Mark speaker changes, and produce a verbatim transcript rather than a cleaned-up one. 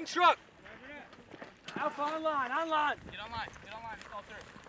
Speaker 1: truck! Alpha online, online!
Speaker 2: Get online, get online, it's all through.